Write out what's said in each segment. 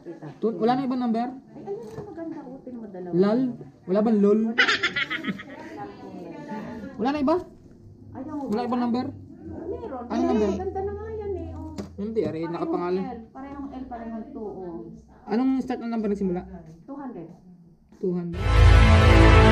Wala na ibang number? Ay, ano na maganda utin mo dalawa. Lal? Wala bang lol? Wala na iba? Ayaw mo Wala ba? ibang number? Meron. Ano number? Maganda na nga yan eh. Oh. Hindi, aray, nakapangalan. Parehong L, parehong 2. Oh. Anong start ng number nagsimula? 200. 200.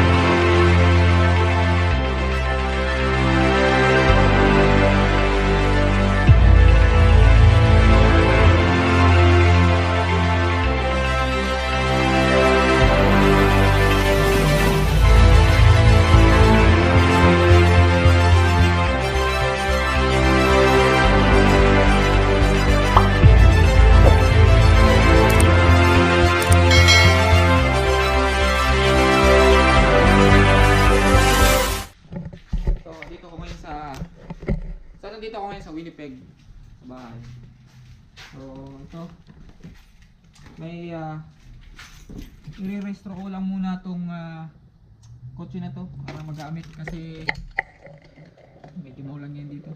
Nandito ako ngayon sa Winnipeg, sa bahay. So, ito. May i-restore ko lang muna tong kotse na to para magamit kasi medyo maulan yan dito.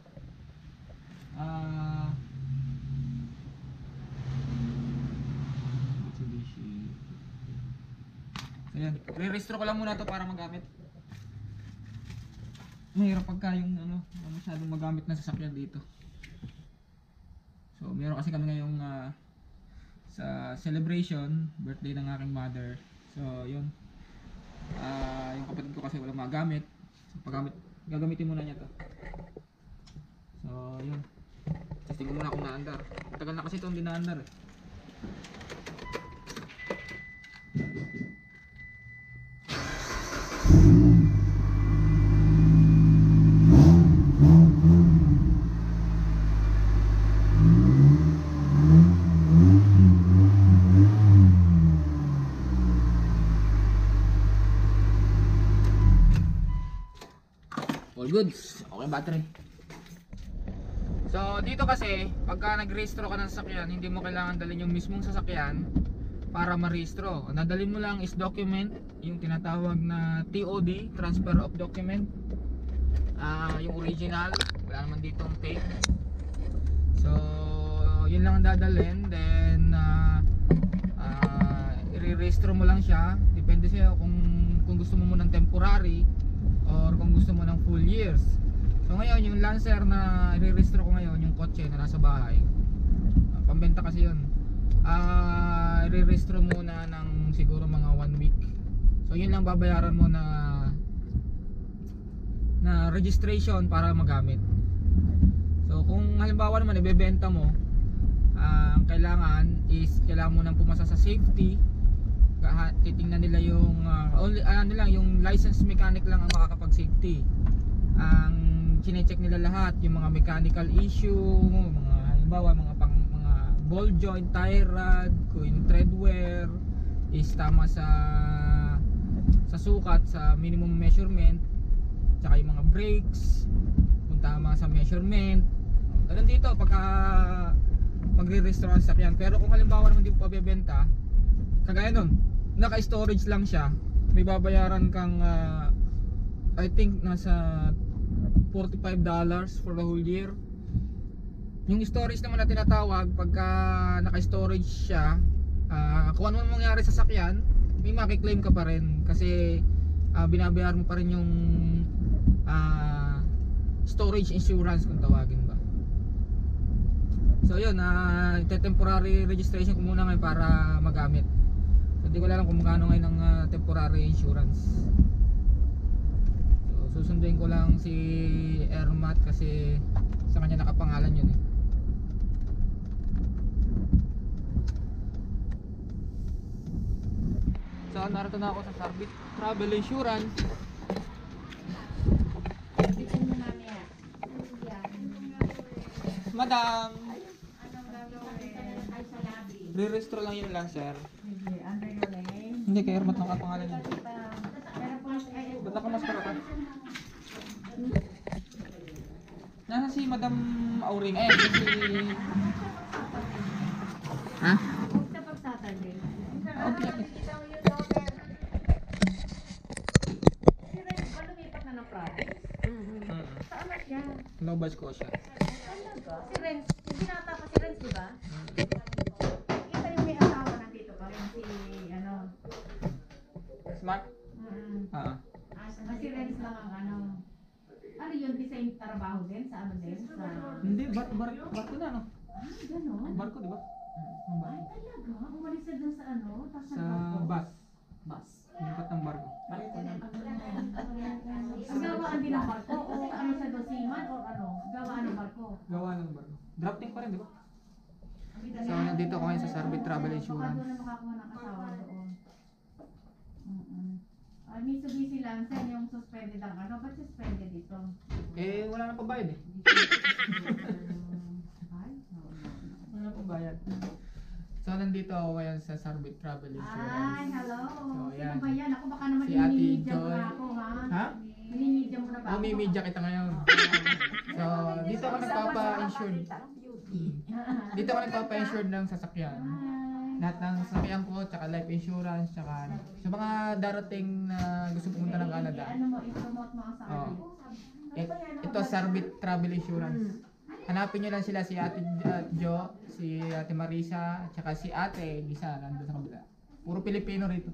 Mitsubishi. So, yan. I-restore ko lang muna to para magamit. Mahirap pagka yung masyadong magamit na sasakyan dito. So meron kasi kami ngayong sa celebration, birthday ng aking mother. So yun, yung kapatid ko kasi walang magamit. So gagamitin muna niya to. So yun, testing ko muna kung naandar. Tagal na kasi ito hindi naandar eh. All goods. Okay, battery. So, dito kasi, pagka nag-restro ka ng sasakyan, hindi mo kailangan dalhin yung mismong sasakyan para ma-restro. Nadalhin mo lang is document, yung tinatawag na TOD, Transfer of Document. Yung original, wala naman ditong tape. So, yun lang ang dadalhin. Then, i-restro mo lang siya. Depende sa'yo kung gusto mo ng temporary or kung gusto mo ng full years. So ngayon yung Lancer na i-restore ko ngayon, yung kotse na nasa bahay, pambenta kasi yun, i-restore muna ng siguro mga 1 week. So yun lang babayaran mo na registration para magamit. So kung halimbawa naman ibebenta mo, ang kailangan mo nang pumasa sa safety. Titingnan nila yung yung license mechanic lang ang makakapag-safety. Ang chine-check nila lahat yung mga mechanical issue, mga halimbawa mga ball joint, tie rod, kung yung tread wear is tama sa sukat, sa minimum measurement, tsaka yung mga brakes kung tama sa measurement. Ganun dito pagka magre-restore ang sasakyan. Pero kung halimbawa naman hindi mo pa bebenta, kagaya nun, naka-storage lang siya, may babayaran kang I think nasa $45 for the whole year. Yung storage naman na tinatawag, pagka naka-storage siya, kung ano mangyari sa sakyan, may maki-claim ka pa rin kasi binabayaran mo pa rin yung storage insurance kung tawagin ba. So yun, temporary registration ko muna ngayon para magamit. Hindi ko alam kung magkano ngayon ng temporary insurance. So susunduin ko lang si Ermat kasi sa kanya nakapangalan yun eh. So narito na ako sa Sarbit Travel Insurance. Madam, re-restore lang yun lang sir. Hindi, kay Ermat nakapangalan yun. Ba't nakamaskara ka? Nasa si Madam Auring. Si... Ha? Okay. Lumipat na ng province? Saan na siya? Nova Scotia. Si Renz, hindi nakatapa si Renz, diba? Kita yung may Smart? Ah. Kasi Renz lang ang ano. Ano yun, design trabaho din sa ano din? Sa... Hindi, barko na, no? Ganon? Barko, di ba? Ang Ay, barko. talaga? Umalis na dun sa ano? Tapos Sa bus. Bus. Lipat ng barko. Ang gawaan din ng barko? O ano sa dosiman? O ano? Gawaan ng barko? Gawa ng barko. Drafting pa rin, di ba? So, nandito ako ngayon sa Sarbit Travel Baka Insurance. doon na makakuha ng asawa doon. Mitsubishi Lancer yung suspended ang ano? Ba't suspended dito? Eh, wala nang pabayad eh. Ay, Wala nang pabayad. So, nandito ako ngayon sa Sarbit Travel Ay, Insurance. hello. So, Sino yan. ba yan? Ako baka naman Si Ate inimimidya mo Joy. na ako, ha? Ha? Inimidya mo na ba ako? Umimidya kita ngayon. So, dito ako nagpapa-insured. Dito ako nagpapa-insured ng sasakyan. Lahat ng sasakyan ko, tsaka life insurance, tsaka sa mga darating na gusto pumunta ng Canada. Ano mo, i-promote mo ang sa Oh. akin. Ito Sarbit Travel Insurance. Hanapin nyo lang sila si Ate Jo, si Ate Marisa, tsaka si Ate Gisa, nandun sa kabila. Puro Pilipino rito.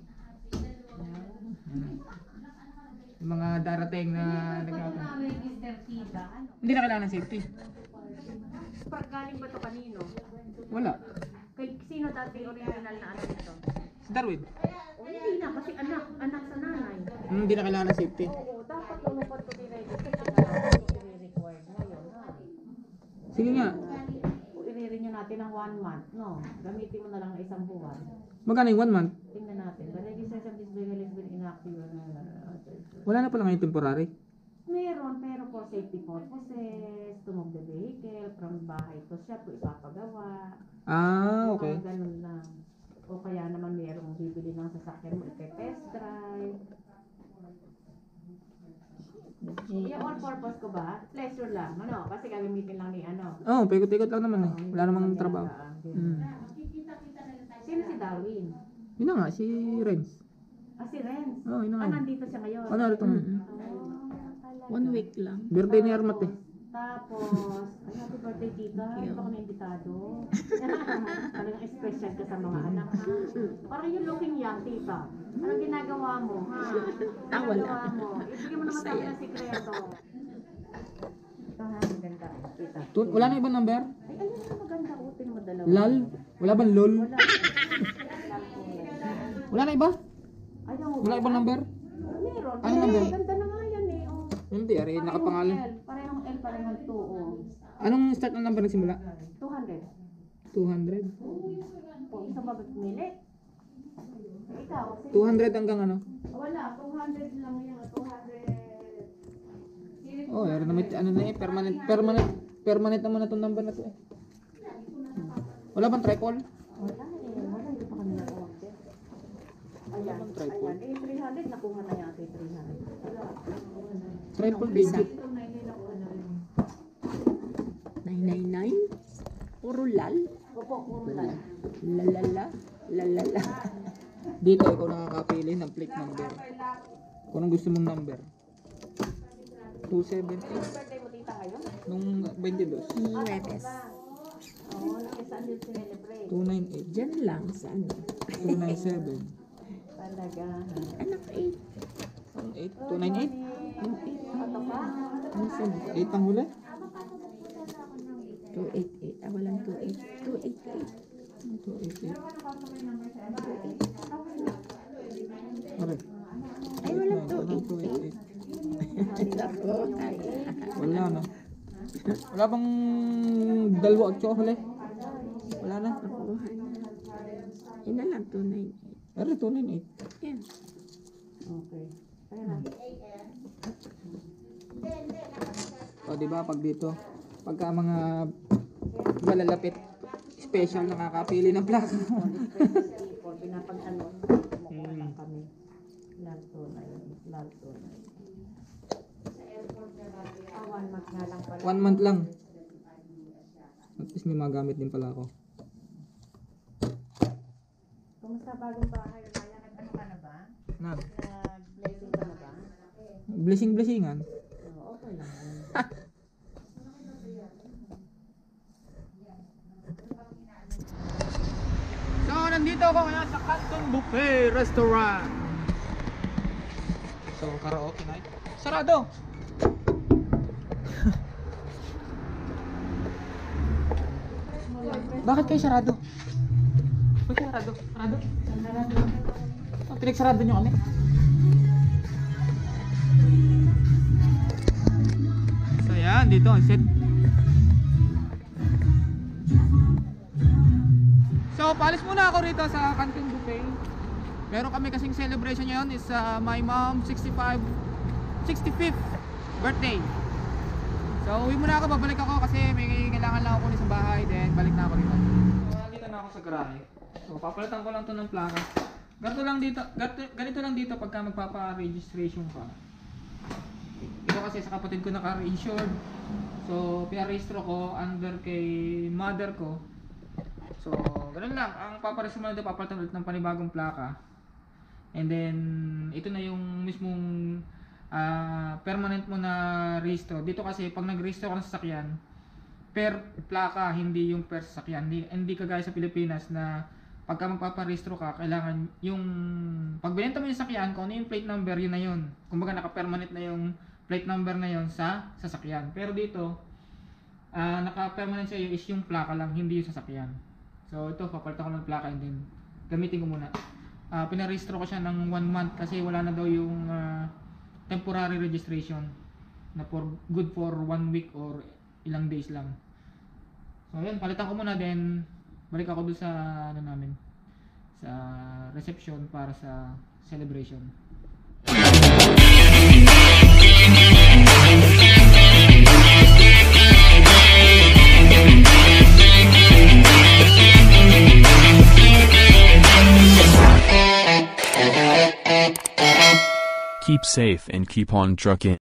Yung mga darating na nagkakaroon. Register kita. Ano? Hindi na kailangan ng safety. Galing ba ito kanino? Wala. Kay sino dati original na ano nito? Si Darwin. O hindi na, kasi anak sa nanay. Hindi na kailangan ng safety. Oo, dapat lumupad ko i-register kasi i-required ngayon. Ha? Sige nga. O i-renew natin ng 1 month, no? Gamitin mo na lang ng isang buwan. Magkano yung 1 month? Tingnan natin. The registration of this vehicle has been inactive. Wala na pala ngayon temporary. Meron, pero for safety purposes, to move the vehicle from bahay to shop, kung ipapagawa. Ah, okay. Mga ganun lang. O kaya naman merong bibili ng sasakyan mo, ite-test drive. Yung all purpose ko ba? Pleasure lang, ano? Kasi gagamitin lang ni ano. Oh, paikot-ikot lang naman eh. Wala namang trabaho. Sino si Darwin? Yun na nga, si Renz. Ah, si Renz. Oh, yun na nga. Nandito siya ngayon. Ano ito? Oh, 1 week lang. Birthday ni Armat eh. Tapos, ay, happy birthday tita. Hindi pa ako na-imbitado. Talagang special ka sa mga anak, ha? Parang yung looking young, tita. Anong ginagawa mo, ha? Ah, wala. Ginagawa mo? Ibigay mo naman sa akin ang sikreto. Ito ha, maganda, tita. Wala na ibang number? Ay, ayun na maganda. Utin mo dalawa. Lal? Wala bang lol? Wala. Wala na iba? Ayaw mo Wala ba? ibang number? Meron. Ano number? Ganda na nga yan eh. Oh. Hindi, ari, nakapangalan. Parehong L, parehong 2. Oh. Anong start ng number nagsimula? 200. 200? Oh, isa ba pumili? Ikaw, 200 hanggang ano? wala, 200 lang yan, 200. Oh, ari naman, ano na eh, permanent naman na itong number na to eh. Wala bang tripod? Wala hindi pa kami nag-order. Ayan, ayan, 300, nakuha na yata 300. Wala. Tripod digit. Ito na hindi nakuha na rin. 999? Puro lal? Opo, puro lang. Lalala? Lalala? Dito, ikaw nakakapili ng plate number. Kung anong gusto mong number. 278. Birthday mo tita ngayon? Nung 22. Nueves. Oo, nakisaan din sinelebrate. 298. Diyan lang sa ano. 297. Talaga. Anak 8. Ang 8? 298? Yung 8. Ano pa? Ano sa 8 ang huli? 288. Ah, walang 28. 288. 288. Pare. Ay, walang 288. 288. Ako. Ay. Wala na. Wala bang dalawa at tsaka huli? Wala na. Nakuha na. Yun na lang, 298. Pero 298. Yan. Okay. Ayan. O diba pag dito, pagka mga malalapit, special nakakapili ng plaka. People, pinapag-ano, kumukuha lang kami. Lalto na yun. Lalto na yun. 1 month nga lang pala. 1 month lang. At least may magamit din pala ako. Kumusta bagong bahay? Kaya nag-ano ka na ba? Nag-blessing ka na ba? Blessing-blessingan. Oo, okay lang. So, nandito ako ngayon sa Canton Buffet Restaurant. So, karaoke night. Sarado! Bakit kayo sarado? Bakit kayo sarado? Sarado? Oh, pinagsarado nyo kami. So, yan. Dito ang set. So, paalis muna ako rito sa Canteen Buffet. Meron kami kasing celebration ngayon is my mom 65th birthday. So, uwi muna ako, babalik ako kasi may kailangan lang ako kunin sa bahay, then balik na ako rito. So, nandito na ako sa garahe. So, papalitan ko lang to ng plaka. Ganito lang dito pagka magpapa-registration ka. Ito kasi sa kapatid ko naka-registered. So, pinarehistro ko under kay mother ko. So, ganun lang. Ang paparesume na ito, papalitan ulit ng panibagong plaka. And then, ito na yung mismong permanent mo na rehistro. Dito kasi, pag nag-rehistro ka ng sasakyan, per plaka, hindi yung per sasakyan. Hindi kagaya sa Pilipinas na pagka magpaparehistro ka, kailangan yung pag binenta mo yung sasakyan, kung ano yung plate number, yun na yun. Kumbaga naka-permanent na yung plate number na yun sa sasakyan. Pero dito, naka-permanent sa iyo is yung plaka lang, hindi yung sasakyan. So ito, papalitan ko ng plaka and then gamitin ko muna. Pinarehistro ko siya ng 1 month kasi wala na daw yung temporary registration na good for 1 week or ilang days lang. So ayun, palitan ko muna then balik ako doon sa namin sa reception para sa celebration. Keep safe and keep on trucking.